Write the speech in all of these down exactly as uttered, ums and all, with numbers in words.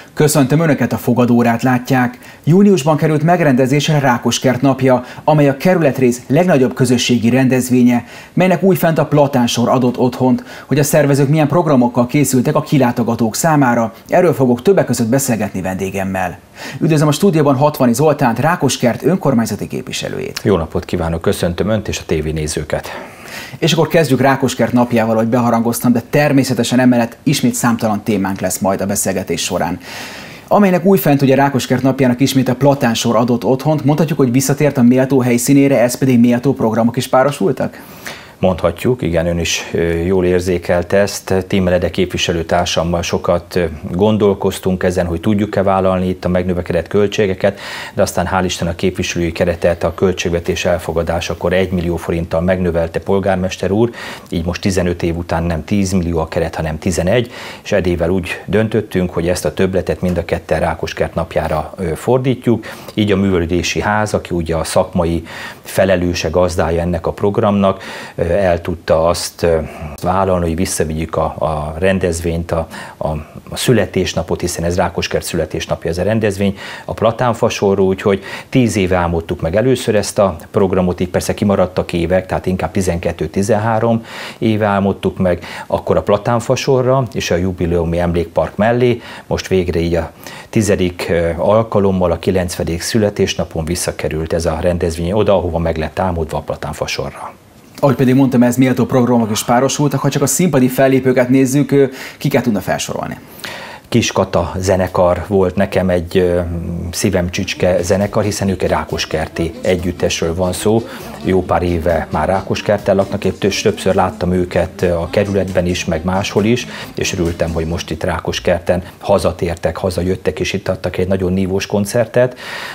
Köszöntöm Önöket, a fogadórát látják. Júniusban került megrendezésre Rákoskert napja, amely a kerületrész legnagyobb közösségi rendezvénye, melynek újfent a Platánsor adott otthont. Hogy a szervezők milyen programokkal készültek a kilátogatók számára, erről fogok többek között beszélgetni vendégemmel. Üdvözlöm a stúdióban Hatvani Zoltánt, Rákoskert önkormányzati képviselőjét. Jó napot kívánok, köszöntöm Önt és a tévénézőket. És akkor kezdjük Rákoskert napjával, ahogy beharangoztam, de természetesen emellett ismét számtalan témánk lesz majd a beszélgetés során. Amelynek újfent ugye Rákoskert napjának ismét a Platánsor adott otthont, mondhatjuk, hogy visszatért a méltó helyszínére, ez pedig méltó programok is párosultak? Mondhatjuk, igen, ön is jól érzékelte ezt. Tímelede képviselőtársammal sokat gondolkoztunk ezen, hogy tudjuk-e vállalni itt a megnövekedett költségeket, de aztán hál' Isten a képviselői keretet a költségvetés elfogadásakor egy millió forinttal megnövelte polgármester úr, így most tizenöt év után nem tíz millió a keret, hanem tizenegy, és edével úgy döntöttünk, hogy ezt a többletet mind a ketten Rákoskert napjára fordítjuk, így a művelődési ház, aki ugye a szakmai felelőse, gazdája ennek a programnak, el tudta azt vállalni, hogy visszavigyük a, a rendezvényt, a, a, a születésnapot, hiszen ez Rákoskert születésnapja ez a rendezvény, a Platánfasorról, úgyhogy tíz éve álmodtuk meg először ezt a programot, így persze kimaradtak évek, tehát inkább tizenkettő-tizenhárom éve álmodtuk meg, akkor a Platánfasorra és a jubileumi emlékpark mellé, most végre így a tizedik alkalommal, a kilencvenedik születésnapon visszakerült ez a rendezvény oda, ahova meg lett álmodva, a Platánfasorra. Ahogy pedig mondtam, ez méltó programok is párosultak, ha csak a színpadi fellépőket nézzük, kiket tudna felsorolni? Kis Kata zenekar volt nekem egy szívem csücske zenekar, hiszen ők egy rákoskerti együttesről van szó. Jó pár éve már Rákoskerten laknak, és többször láttam őket a kerületben is, meg máshol is, és örültem, hogy most itt Rákoskerten hazatértek, hazajöttek, és itt adtak egy nagyon nívós koncertet.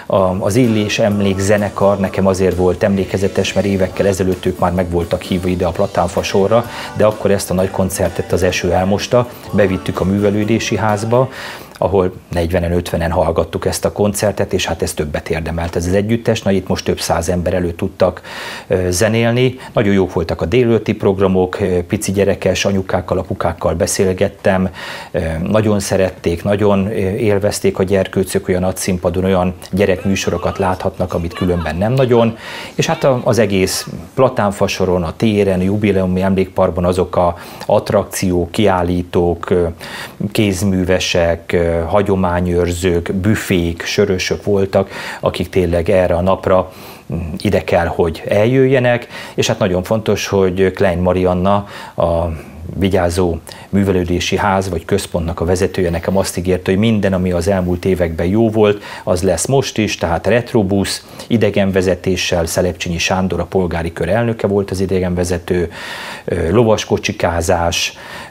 Az Illés Emlék zenekar nekem azért volt emlékezetes, mert évekkel ezelőtt ők már meg voltak hívva ide a Platánfasorra, de akkor ezt a nagy koncertet az eső elmosta, bevittük a művelődési házba, ahol negyvenen, ötvenen hallgattuk ezt a koncertet, és hát ez többet érdemelt ez az együttes. Na, itt most több száz ember előtt tudtak zenélni. Nagyon jók voltak a délelőtti programok, pici gyerekes anyukákkal, apukákkal beszélgettem, nagyon szerették, nagyon élvezték a gyerkőcök, olyan nagy színpadon olyan gyerekműsorokat láthatnak, amit különben nem nagyon. És hát az egész Platánfasoron, a téren, a jubileumi emlékparkban azok a attrakciók, kiállítók, kézművesek, hagyományőrzők, büfék, sörösök voltak, akik tényleg erre a napra ide kell, hogy eljöjjenek, és hát nagyon fontos, hogy Klein Marianna, a vigyázó művelődési ház vagy központnak a vezetője nekem azt ígérte, hogy minden, ami az elmúlt években jó volt, az lesz most is, tehát retrobusz, idegenvezetéssel, Szelepcsényi Sándor, a polgári kör elnöke volt az idegenvezető, lovaskocsikázás,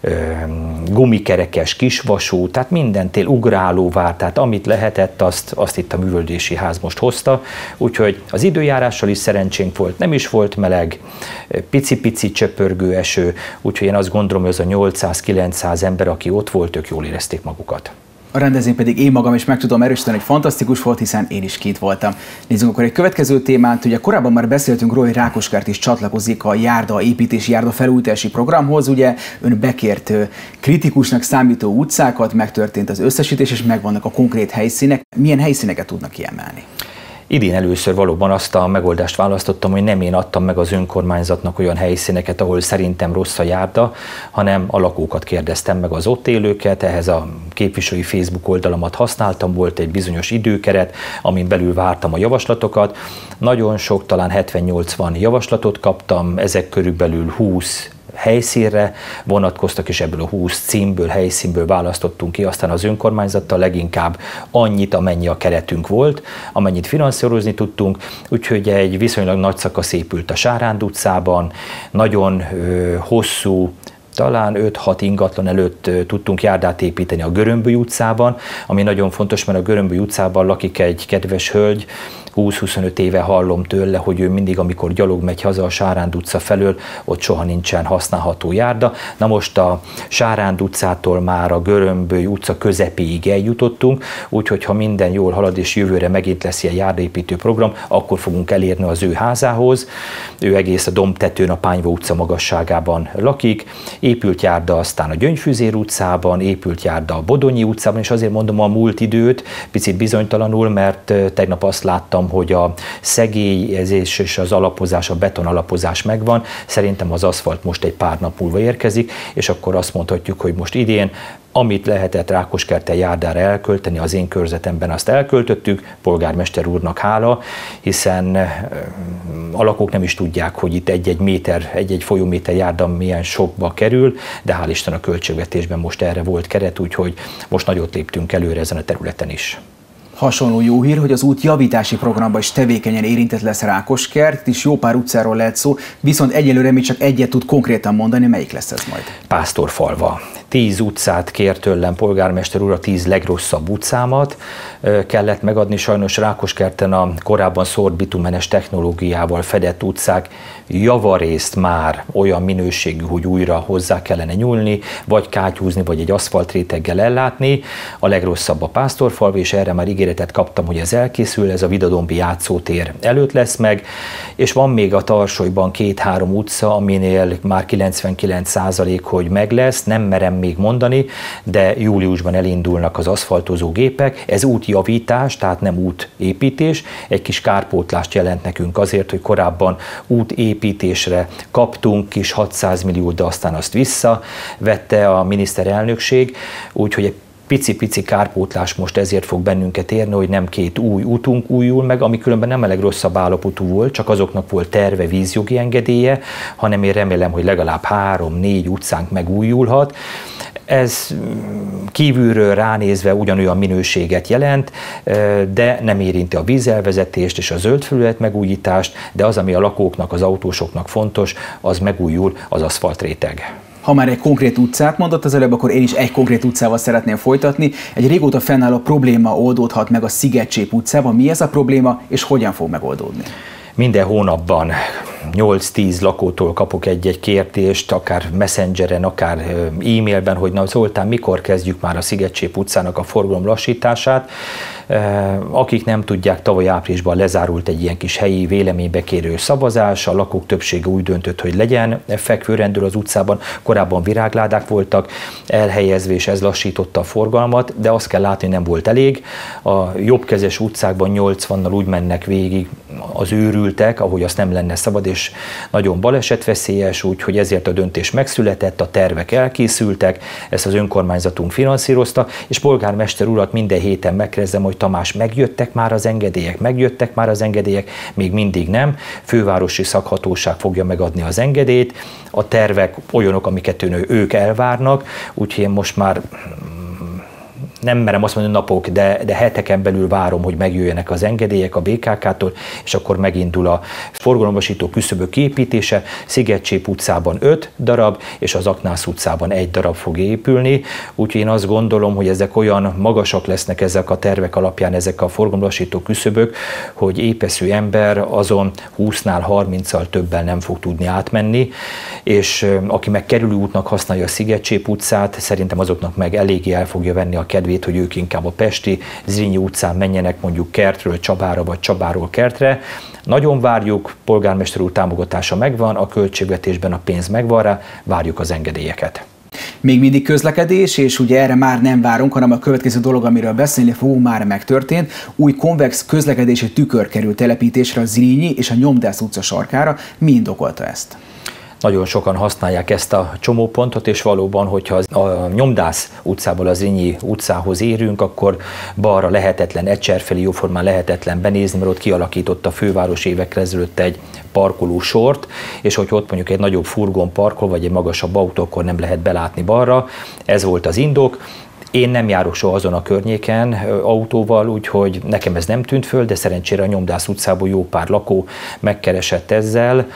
gumikerekes kisvasút, tehát mindentél ugrálóvár, tehát amit lehetett, azt, azt itt a művelődési ház most hozta, úgyhogy az időjárással is szerencsénk volt, nem is volt meleg, pici-pici csöpörgő eső, úgyhogy én azt gondolom, hogy az a nyolcszáz-kilencszáz ember, aki ott volt, ők jól érezték magukat. A rendezvény pedig én magam is meg tudom erősíteni, hogy fantasztikus volt, hiszen én is kint voltam. Nézzük akkor egy következő témát. Ugye korábban már beszéltünk róla, hogy Rákoskert is csatlakozik a járda építési, járda felújítási programhoz. Ugye ön bekért kritikusnak számító utcákat, megtörtént az összesítés, és megvannak a konkrét helyszínek. Milyen helyszíneket tudnak kiemelni? Idén először valóban azt a megoldást választottam, hogy nem én adtam meg az önkormányzatnak olyan helyszíneket, ahol szerintem rossz a járda, hanem a lakókat kérdeztem meg, az ott élőket, ehhez a képviselői Facebook oldalamat használtam, volt egy bizonyos időkeret, amin belül vártam a javaslatokat. Nagyon sok, talán hetven-nyolcvan javaslatot kaptam, ezek körülbelül húsz helyszínre vonatkoztak, és ebből a húsz címből, helyszínből választottunk ki, aztán az önkormányzattal leginkább annyit, amennyi a keretünk volt, amennyit finanszírozni tudtunk, úgyhogy egy viszonylag nagy szakasz épült a Sáránd utcában, nagyon ö, hosszú, talán öt-hat ingatlan előtt tudtunk járdát építeni a Görömböly utcában, ami nagyon fontos, mert a Görömböly utcában lakik egy kedves hölgy, húsz-huszonöt éve hallom tőle, hogy ő mindig, amikor gyalog megy haza a Sáránd utca felől, ott soha nincsen használható járda. Na most a Sáránd utcától már a Görömböly utca közepéig eljutottunk, úgyhogy ha minden jól halad és jövőre megint lesz ilyen járdaépítő program, akkor fogunk elérni az ő házához. Ő egész a dombtetőn a Pányva utca magasságában lakik. Épült járda aztán a Gyöngyfüzér utcában, épült járda a Bodonyi utcában, és azért mondom a múlt időt, picit bizonytalanul, mert tegnap azt láttam, hogy a szegélyezés és az alapozás, a beton alapozás megvan. Szerintem az aszfalt most egy pár nap múlva érkezik, és akkor azt mondhatjuk, hogy most idén amit lehetett Rákoskerten járdára elkölteni, az én körzetemben azt elköltöttük, polgármester úrnak hála, hiszen a lakók nem is tudják, hogy itt egy-egy méter, egy-egy folyóméter járda milyen sokba kerül, de hál' Isten a költségvetésben most erre volt keret, úgyhogy most nagyot léptünk előre ezen a területen is. Hasonló jó hír, hogy az út javítási programban is tevékenyen érintett lesz Rákoskert, itt is jó pár utcáról lehet szó, viszont egyelőre még csak egyet tud konkrétan mondani, melyik lesz ez majd? Pásztorfalva. Tíz utcát kért tőlem polgármester úr, a tíz legrosszabb utcámat kellett megadni. Sajnos Rákoskerten a korábban szórt bitumenes technológiával fedett utcák javarészt már olyan minőségű, hogy újra hozzá kellene nyúlni, vagy kátyúzni, vagy egy aszfaltréteggel ellátni. A legrosszabb a Pásztorfalva, és erre már ígéretet kaptam, hogy ez elkészül, ez a Vidadombi játszótér előtt lesz meg, és van még a Tarsolyban két-három utca, aminél már kilencvenkilenc százalék, hogy meg lesz, nem merem még mondani, de júliusban elindulnak az aszfaltozó gépek, ez útjavítás, tehát nem útépítés, egy kis kárpótlást jelent nekünk azért, hogy korábban útépítésre kaptunk kis hatszáz millió, de aztán azt visszavette a miniszterelnökség, úgyhogy egy pici-pici kárpótlás most ezért fog bennünket érni, hogy nem két új útunk újul meg, ami különben nem a legrosszabb állapotú volt, csak azoknak volt terve, vízjogi engedélye, hanem én remélem, hogy legalább három-négy utcánk megújulhat. Ez kívülről ránézve ugyanolyan minőséget jelent, de nem érinti a vízelvezetést és a zöld felület megújítást, de az, ami a lakóknak, az autósoknak fontos, az megújul, az aszfaltréteg. Ha már egy konkrét utcát mondott az előbb, akkor én is egy konkrét utcával szeretném folytatni. Egy régóta fennálló probléma oldódhat meg a Szigetcsép utcában. Mi ez a probléma, és hogyan fog megoldódni? Minden hónapban nyolc-tíz lakótól kapok egy-egy kérdést, akár messengeren, akár e-mailben, hogy na Zoltán, mikor kezdjük már a Szigetcsép utcának a forgalom lassítását. Akik nem tudják, tavaly áprilisban lezárult egy ilyen kis helyi véleménybekérő szavazás, a lakók többsége úgy döntött, hogy legyen fekvőrendőr az utcában, korábban virágládák voltak elhelyezve, és ez lassította a forgalmat, de azt kell látni, nem volt elég. A jobbkezes utcákban nyolcvannal úgy mennek végig az őrültek, ahogy azt nem lenne szabad, és nagyon balesetveszélyes, úgyhogy ezért a döntés megszületett, a tervek elkészültek, ezt az önkormányzatunk finanszírozta, és polgármester urat minden héten megkérdezem, hogy Tamás, megjöttek már az engedélyek, megjöttek már az engedélyek, még mindig nem. Fővárosi szakhatóság fogja megadni az engedélyt, a tervek olyanok, amiket ők elvárnak, úgyhogy én most már nem merem azt mondani napok, de, de heteken belül várom, hogy megjöjjenek az engedélyek a bé ká ká-tól, és akkor megindul a forgalomlasító küszöbök képítése. Szigetcsép utcában öt darab, és az Aknász utcában egy darab fog épülni, úgyhogy én azt gondolom, hogy ezek olyan magasak lesznek ezek a tervek alapján, ezek a forgalomlasító küszöbök, hogy épeszű ember azon húsznál, harminccal többel nem fog tudni átmenni, és aki meg kerülő útnak használja a Szigetcsép utcát, szerintem azoknak meg eléggé el fogja venni a kedvét, hogy ők inkább a pesti Zrínyi utcán menjenek mondjuk Kertről Csabára, vagy Csabáról Kertre. Nagyon várjuk, polgármester úr támogatása megvan, a költségvetésben a pénz megvan rá, várjuk az engedélyeket. Még mindig közlekedés, és ugye erre már nem várunk, hanem a következő dolog, amiről beszélni fogunk, már megtörtént. Új konvex közlekedési tükör került telepítésre a Zrínyi és a Nyomdász utca sarkára. Mi indokolta ezt? Nagyon sokan használják ezt a csomópontot, és valóban, hogyha a Nyomdász utcából az Zrínyi utcához érünk, akkor balra lehetetlen, Ecserfeli jóformán lehetetlen benézni, mert ott kialakított a főváros évekre ezelőtt egy parkoló sort, és hogy ott mondjuk egy nagyobb furgon parkol, vagy egy magasabb autó, akkor nem lehet belátni balra. Ez volt az indok. Én nem járok soha azon a környéken autóval, úgyhogy nekem ez nem tűnt föl, de szerencsére a Nyomdász utcából jó pár lakó megkeresett ezzel.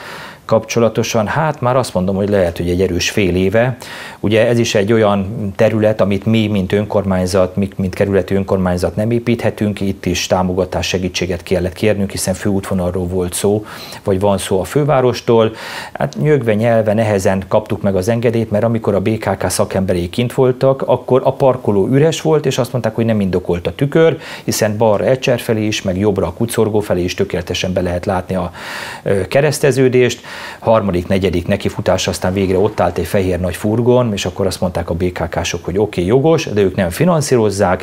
kapcsolatosan, hát már azt mondom, hogy lehet, hogy egy erős fél éve. Ugye ez is egy olyan terület, amit mi, mint önkormányzat, mi, mint kerületi önkormányzat nem építhetünk, itt is támogatás, segítséget kellett kérnünk, hiszen főútvonalról volt szó, vagy van szó a fővárostól. Hát nyögve, nyelve, nehezen kaptuk meg az engedélyt, mert amikor a bé ká ká szakemberei kint voltak, akkor a parkoló üres volt, és azt mondták, hogy nem indokolt a tükör, hiszen balra Ecser felé is, meg jobbra a Kucorgó felé is tökéletesen be lehet látni a kereszteződést. Harmadik, negyedik nekifutás, aztán végre ott állt egy fehér nagy furgon, és akkor azt mondták a bé ká ká-sok, hogy oké, okay, jogos, de ők nem finanszírozzák.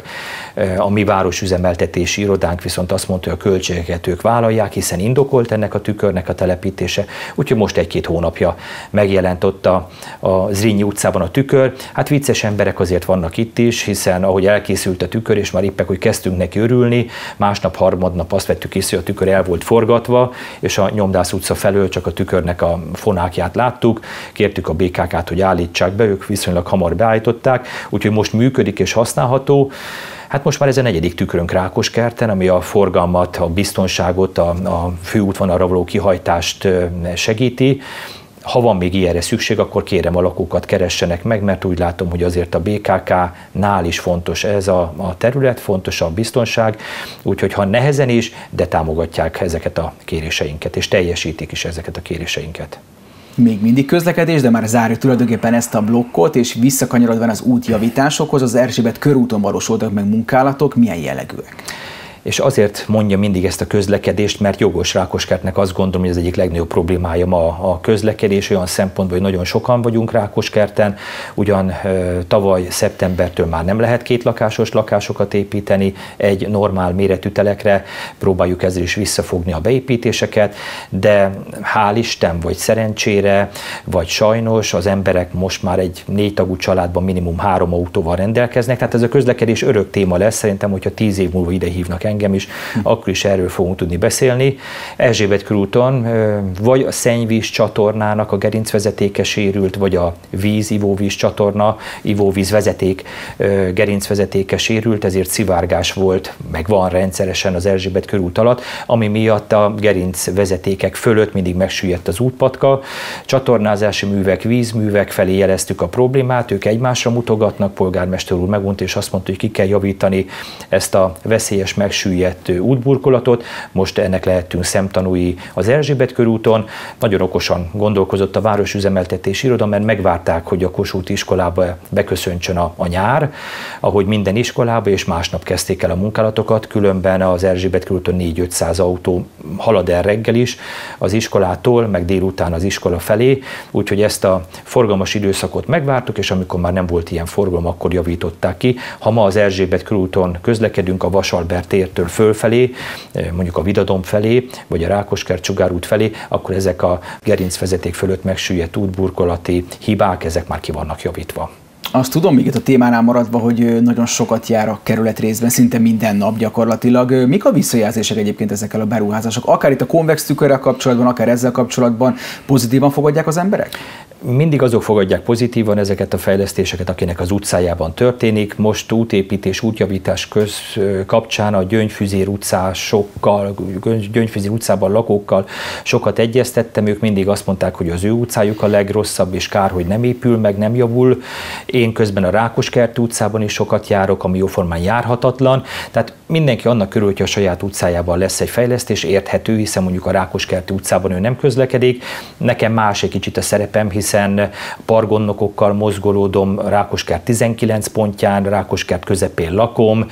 A mi városüzemeltetési irodánk viszont azt mondta, hogy a költségeket ők vállalják, hiszen indokolt ennek a tükörnek a telepítése. Úgyhogy most egy-két hónapja megjelent ott a, a Zrínyi utcában a tükör. Hát vicces emberek azért vannak itt is, hiszen ahogy elkészült a tükör, és már éppen, hogy kezdtünk neki örülni, másnap, harmadnap azt vettük észre, hogy a tükör el volt forgatva, és a Nyomdász utca felől csak a tükörnek a fonákját láttuk. Kértük a bé ká ká-t, hogy állítsák be, ők viszonylag hamar beállították, úgyhogy most működik és használható. Hát most már ez a negyedik tükrönk Rákoskerten, ami a forgalmat, a biztonságot, a, a főútvonalra való kihajtást segíti. Ha van még ilyenre szükség, akkor kérem a lakókat keressenek meg, mert úgy látom, hogy azért a bé ká ká-nál is fontos ez a, a terület, fontos a biztonság, úgyhogy ha nehezen is, de támogatják ezeket a kéréseinket, és teljesítik is ezeket a kéréseinket. Még mindig közlekedés, de már zárjuk tulajdonképpen ezt a blokkot, és visszakanyarodva az útjavításokhoz, az Erzsébet körúton valósultak meg munkálatok, milyen jellegűek? És azért mondja mindig ezt a közlekedést, mert jogos Rákoskertnek azt gondolom, hogy ez egyik legnagyobb problémája ma a közlekedés, olyan szempontból, hogy nagyon sokan vagyunk Rákoskerten, ugyan tavaly szeptembertől már nem lehet két lakásos lakásokat építeni egy normál méretű telekre, próbáljuk ezzel is visszafogni a beépítéseket, de hál' Isten, vagy szerencsére, vagy sajnos az emberek most már egy négy tagú családban minimum három autóval rendelkeznek, tehát ez a közlekedés örök téma lesz, szerintem, hogyha tíz év múlva ide hívnak engem is, akkor is erről fogunk tudni beszélni. Erzsébet körúton vagy a szennyvíz csatornának a gerincvezetéke sérült, vagy a víz, ivóvíz csatorna, ivóvíz vezeték gerincvezetéke sérült, ezért szivárgás volt, meg van rendszeresen az Erzsébet körút alatt, ami miatt a gerincvezetékek fölött mindig megsüllyedt az útpatka. Csatornázási művek, vízművek felé jeleztük a problémát, ők egymásra mutogatnak, polgármester úr megmondta, és azt mondta, hogy ki kell javítani ezt a veszélyes megsüllyedt útburkolatot. Most ennek lehetünk szemtanúi az Erzsébet körúton. Nagyon okosan gondolkozott a városüzemeltetési iroda, mert megvárták, hogy a Kossuth iskolába beköszöntsön a, a nyár, ahogy minden iskolába, és másnap kezdték el a munkálatokat, különben az Erzsébet körúton négy-ötszáz autó halad el reggel is az iskolától, meg délután az iskola felé, úgyhogy ezt a forgalmas időszakot megvártuk, és amikor már nem volt ilyen forgalom, akkor javították ki. Ha ma az Erzsébet körúton közlekedünk a Vasalbert tértől fölfelé, mondjuk a Vidadomb felé, vagy a Rákoskert-Sugár út felé, akkor ezek a gerincvezeték fölött megsüllyedt útburkolati hibák, ezek már ki vannak javítva. Azt tudom, még itt a témánál maradva, hogy nagyon sokat jár a kerület részben, szinte minden nap gyakorlatilag. Mik a visszajelzések egyébként ezekkel a beruházások? Akár itt a konvex tükörrel kapcsolatban, akár ezzel kapcsolatban pozitívan fogadják az emberek? Mindig azok fogadják pozitívan ezeket a fejlesztéseket, akinek az utcájában történik. Most útépítés, útjavítás köz kapcsán a Gyöngyfüzér utcásokkal, Gyöngyfüzér utcában lakókkal sokat egyeztettem, ők mindig azt mondták, hogy az ő utcájuk a legrosszabb, és kár, hogy nem épül, meg nem javul. Én közben a Rákoskert utcában is sokat járok, ami jóformán járhatatlan. Tehát mindenki annak körül, hogy a saját utcájában lesz egy fejlesztés, érthető, hiszen mondjuk a Rákoskerti utcában ő nem közlekedik. Nekem más egy kicsit a szerepem, hiszen pargonnokokkal mozgolódom Rákoskert tizenkilenc pontján, Rákoskert közepén lakom,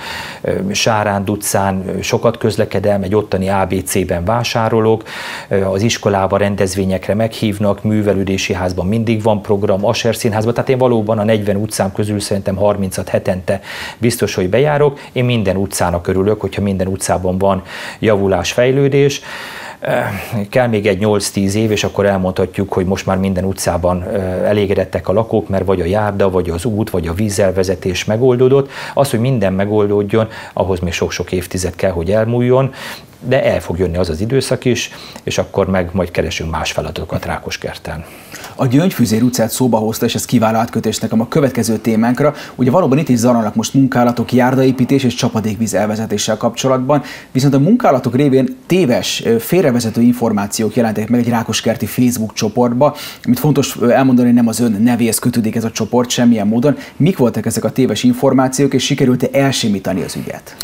Sáránd utcán sokat közlekedem, egy ottani á bé cé-ben vásárolok, az iskolába rendezvényekre meghívnak, művelődési házban mindig van program, Asser színházban, tehát én valóban a negyven utcám közül szerintem harmincat hetente biztos, hogy bejárok. Én minden utcának örülök, hogyha minden utcában van javulás, fejlődés. Kell még egy nyolc-tíz év, és akkor elmondhatjuk, hogy most már minden utcában elégedettek a lakók, mert vagy a járda, vagy az út, vagy a vízelvezetés megoldódott. Az, hogy minden megoldódjon, ahhoz még sok-sok évtized kell, hogy elmúljon. de el fog jönni az az időszak is, és akkor meg majd keresünk más feladatokat Rákoskerten. A Gyöngyfüzér utcát szóba hozta, és ez kiváló átkötés nekem a következő témánkra. Ugye valóban itt is zajlanak most munkálatok, járdaépítés és csapadékvíz elvezetéssel kapcsolatban, viszont a munkálatok révén téves, félrevezető információk jelentek meg egy rákoskerti Facebook csoportba, amit fontos elmondani, hogy nem az ön nevéhez kötődik ez a csoport semmilyen módon. Mik voltak ezek a téves információk, és sikerült-e elsimítani az ügyet?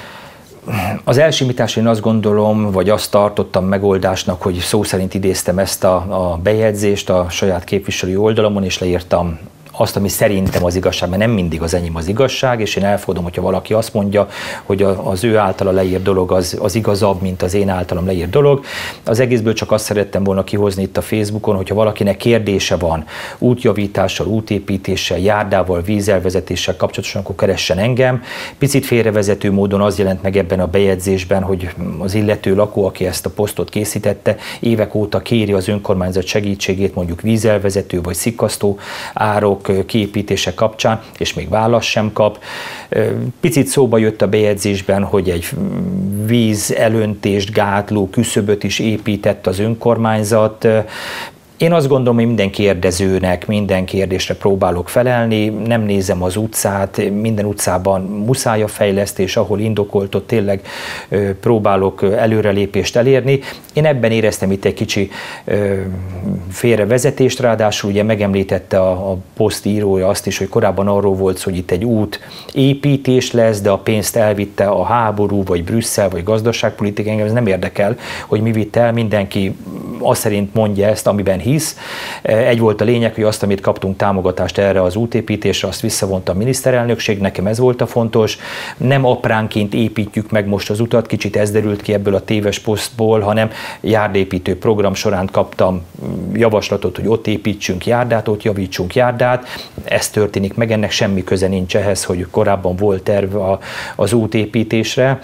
Az elsimítás, én azt gondolom, vagy azt tartottam megoldásnak, hogy szó szerint idéztem ezt a, a bejegyzést a saját képviselői oldalamon, és leírtam azt, ami szerintem az igazság, mert nem mindig az enyém az igazság, és én elfogadom, hogyha valaki azt mondja, hogy az ő általa leírt dolog az, az igazabb, mint az én általam leírt dolog. Az egészből csak azt szerettem volna kihozni itt a Facebookon, hogyha valakinek kérdése van útjavítással, útépítéssel, járdával, vízelvezetéssel kapcsolatosan, akkor keressen engem. Picit félrevezető módon az jelent meg ebben a bejegyzésben, hogy az illető lakó, aki ezt a posztot készítette, évek óta kéri az önkormányzat segítségét, mondjuk vízelvezető vagy szikkasztó árok kiépítése kapcsán, és még választ sem kap. Picit szóba jött a bejegyzésben, hogy egy víz elöntést gátló küszöböt is épített az önkormányzat. Én azt gondolom, hogy minden kérdezőnek, minden kérdésre próbálok felelni, nem nézem az utcát, minden utcában muszáj a fejlesztés, ahol indokolt, ott tényleg próbálok előrelépést elérni. Én ebben éreztem itt egy kicsi félrevezetést, ráadásul ugye megemlítette a, a poszt írója azt is, hogy korábban arról volt szó, hogy itt egy út építés lesz, de a pénzt elvitte a háború, vagy Brüsszel, vagy gazdaságpolitika, engem ez nem érdekel, hogy mi vitt el, mindenki azt szerint mondja ezt, amiben hisz. Egy volt a lényeg, hogy azt, amit kaptunk támogatást erre az útépítésre, azt visszavonta a miniszterelnökség, nekem ez volt a fontos. Nem apránként építjük meg most az utat, kicsit ez derült ki ebből a téves posztból, hanem járdépítő program során kaptam javaslatot, hogy ott építsünk járdát, ott javítsunk járdát. Ez történik meg, ennek semmi köze nincs ehhez, hogy korábban volt terv az útépítésre.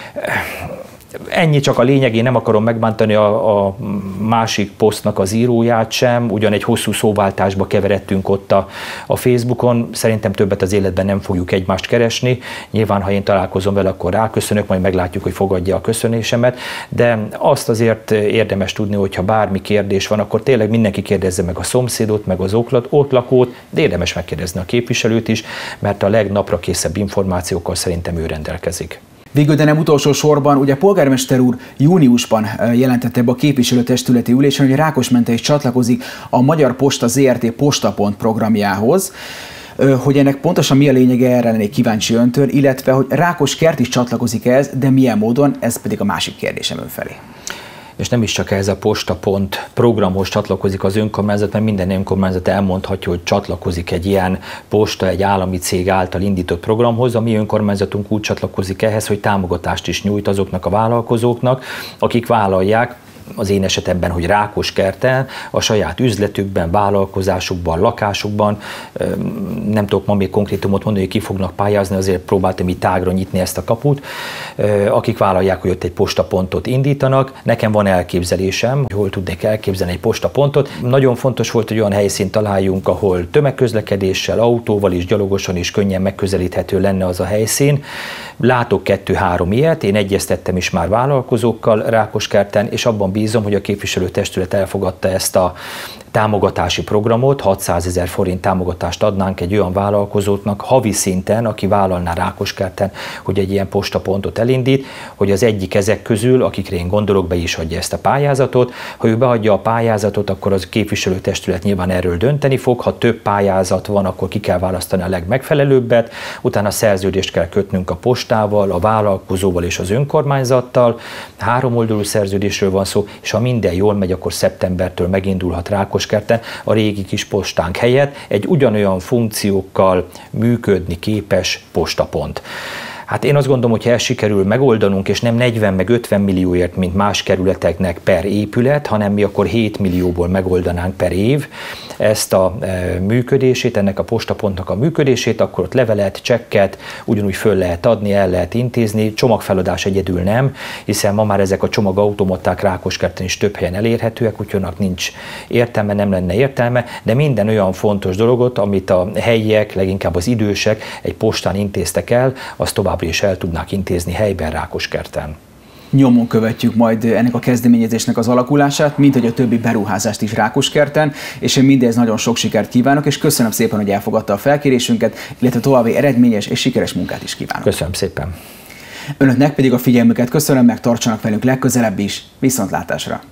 Ennyi csak a lényeg, én nem akarom megbántani a, a másik posztnak az íróját sem, ugyan egy hosszú szóváltásba keveredtünk ott a, a Facebookon, szerintem többet az életben nem fogjuk egymást keresni, nyilván ha én találkozom vele, akkor ráköszönök, majd meglátjuk, hogy fogadja a köszönésemet, de azt azért érdemes tudni, hogy ha bármi kérdés van, akkor tényleg mindenki kérdezze meg a szomszédot, meg az ott lakót, de érdemes megkérdezni a képviselőt is, mert a legnaprakészebb információkkal szerintem ő rendelkezik. Végül, de nem utolsó sorban, ugye a polgármester úr júniusban jelentette be a képviselőtestületi ülésen, hogy Rákosmente is csatlakozik a Magyar Posta zé er té Postapont programjához. Hogy ennek pontosan mi a lényege, erre lennék kíváncsi öntől, illetve hogy Rákoskert is csatlakozik ehhez, de milyen módon, ez pedig a másik kérdésem ön felé. És nem is csak ez a Postapont programhoz csatlakozik az önkormányzat, mert minden önkormányzat elmondhatja, hogy csatlakozik egy ilyen posta, egy állami cég által indított programhoz. A mi önkormányzatunk úgy csatlakozik ehhez, hogy támogatást is nyújt azoknak a vállalkozóknak, akik vállalják, az én esetemben, hogy Rákoskerten, a saját üzletükben, vállalkozásukban, lakásukban, nem tudok ma még konkrétumot mondani, hogy ki fognak pályázni, azért próbáltam így tágra nyitni ezt a kaput, akik vállalják, hogy ott egy postapontot indítanak. Nekem van elképzelésem, hogy hol tudnék elképzelni egy postapontot. Nagyon fontos volt, hogy olyan helyszínt találjunk, ahol tömegközlekedéssel, autóval és gyalogosan is könnyen megközelíthető lenne az a helyszín. Látok kettő-három ilyet, én egyeztettem is már vállalkozókkal Rákoskerten, és abban bízom, hogy a képviselőtestület elfogadta ezt a támogatási programot, hatszázezer forint támogatást adnánk egy olyan vállalkozóknak havi szinten, aki vállalná Rákoskerten, hogy egy ilyen postapontot elindít, hogy az egyik ezek közül, akikre én gondolok, be is adja ezt a pályázatot. Ha ő beadja a pályázatot, akkor az képviselőtestület nyilván erről dönteni fog. Ha több pályázat van, akkor ki kell választani a legmegfelelőbbet, utána szerződést kell kötnünk a postával, a vállalkozóval és az önkormányzattal. Háromoldalú szerződésről van szó, és ha minden jól megy, akkor szeptembertől megindulhat Rákoskerten a régi kis postánk helyett egy ugyanolyan funkciókkal működni képes postapont. Hát én azt gondolom, hogy ha ezt sikerül megoldanunk, és nem negyven meg ötven millióért, mint más kerületeknek per épület, hanem mi akkor hét millióból megoldanánk per év ezt a e, működését, ennek a postapontnak a működését, akkor ott levelet, csekket ugyanúgy föl lehet adni, el lehet intézni, csomagfeladás egyedül nem, hiszen ma már ezek a csomagautomaták Rákoskerten is több helyen elérhetőek, úgyhogy nincs értelme, nem lenne értelme, de minden olyan fontos dolgot, amit a helyiek, leginkább az idősek egy postán intéztek el, azt tovább és el tudnák intézni helyben Rákoskerten. nyomon követjük majd ennek a kezdeményezésnek az alakulását, mint hogy a többi beruházást is Rákoskerten, és én mindez nagyon sok sikert kívánok, és köszönöm szépen, hogy elfogadta a felkérésünket, illetve további eredményes és sikeres munkát is kívánok. Köszönöm szépen. Önöknek pedig a figyelmüket köszönöm, meg tartsanak velünk legközelebb is. Viszontlátásra!